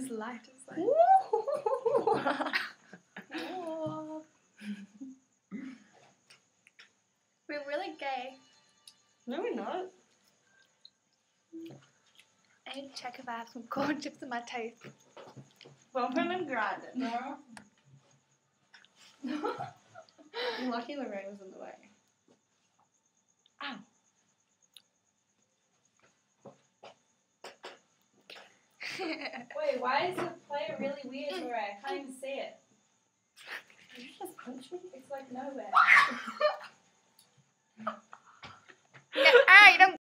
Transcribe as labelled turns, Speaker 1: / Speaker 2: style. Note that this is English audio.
Speaker 1: his light is like. We're really gay.
Speaker 2: No, we're not.
Speaker 1: I need to check if I have some corn chips in my teeth.
Speaker 2: Bump him and grind it.
Speaker 3: No.
Speaker 2: You're lucky Lorraine was in the way. Ow.
Speaker 3: Wait, why is the player really weird, Laura? I can't even see it.
Speaker 2: Did you just punch me?
Speaker 3: It's like nowhere.